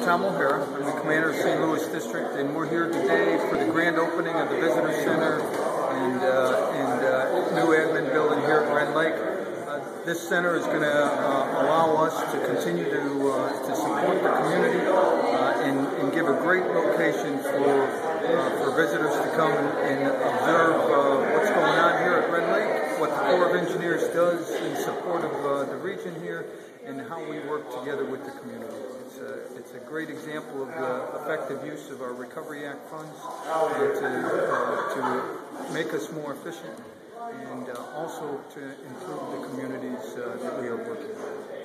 Tom O'Hara. I'm the commander of St. Louis District, and we're here today for the grand opening of the Visitor Center and new admin building here at Rend Lake. This center is going to allow us to continue to support the community and give a great location for visitors to come and observe what's going on here at Rend Lake, what the Corps of Engineers does in support of the region here, and how we work together with the community. It's a great example of the effective use of our Recovery Act funds to make us more efficient and also to improve the communities that we are working with.